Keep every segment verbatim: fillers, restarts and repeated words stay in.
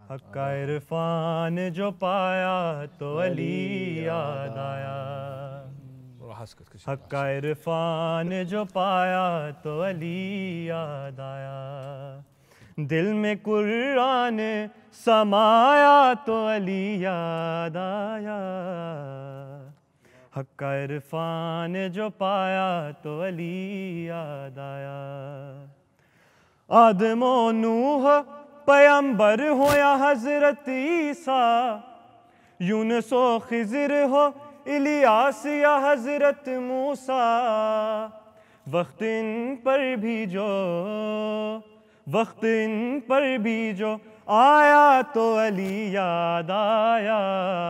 حق کا عرفان جو پایا تو علی یاد آیا، حق کا عرفان جو پایا تو علی یاد آیا، دل میں قرآن سمایا تو علی یاد آیا، حق کا عرفان جو پایا تو علی یاد آیا، آدم و نوح پیمبر ہو یا حضرت عیسیٰ، یونس و خضر ہو الیاس یا حضرت موسیٰ، وقت ان پر بھی جو وقت ان پر بھی جو آیا تو علی یاد آیا،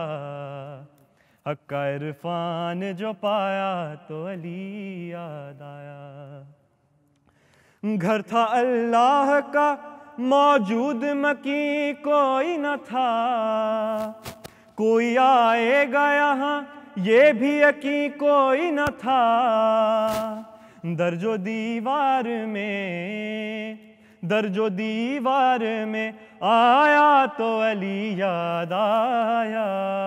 حق کا عرفان جو پایا تو علی یاد آیا، گھر تھا اللہ کا موجود مکی کوئی نہ تھا، کوئی آئے گا یہاں یہ بھی یقین کوئی نہ تھا، درج و دیوار میں درج و دیوار میں آیا تو علی یاد آیا،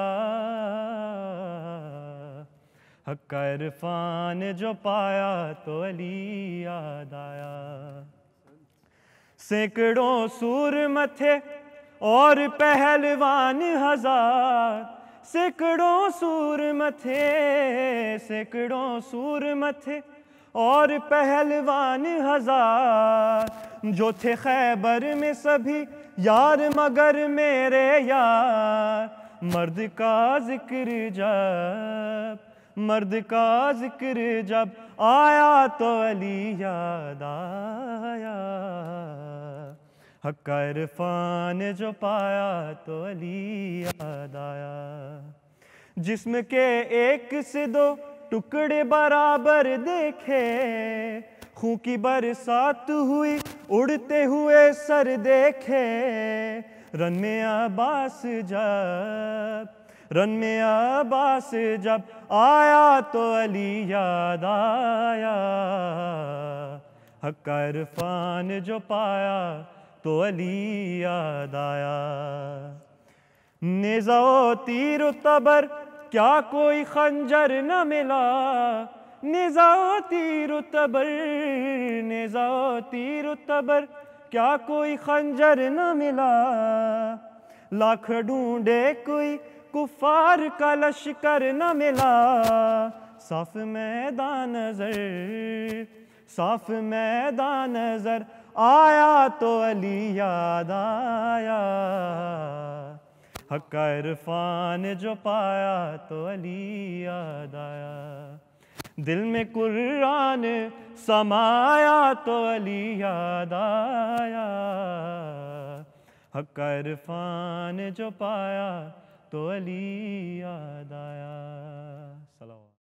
حق کا عرفان جو پایا تو علی یاد آیا، سینکڑوں سور متھے اور پہلوان ہزار، سینکڑوں سور متھے سینکڑوں سور متھے اور پہلوان ہزار، جو تھے خیبر میں سبھی یار مگر میرے یار، مرد کا ذکر جب مرد کا ذکر جب آیا تو علی یاد آیا، حق کا عرفان جو پایا تو علی یاد آیا، جسم کے ایک سے دو ٹکڑے برابر دیکھے، خون کی برسات ہوئی اڑتے ہوئے سر دیکھے، رن میں عباس جب رن میں عباس جب آیا تو علی یاد آیا، حق کا عرفان جو پایا تو علی یاد آیا، نیزہ و تیر و تبر کیا کوئی خنجر نہ ملا، نیزہ و تیر و تبر نیزہ و تیر و تبر کیا کوئی خنجر نہ ملا، لاکھ ڈھونڈے کوئی کفار کا لشکر نہ ملا، صاف میدان نظر صاف میدان نظر آیا تو علی یاد آیا، حق کا عرفان جو پایا تو علی یاد آیا، دل میں قرآن سمایا تو علی یاد آیا، حق کا عرفان جو پایا تو علی یاد آیا۔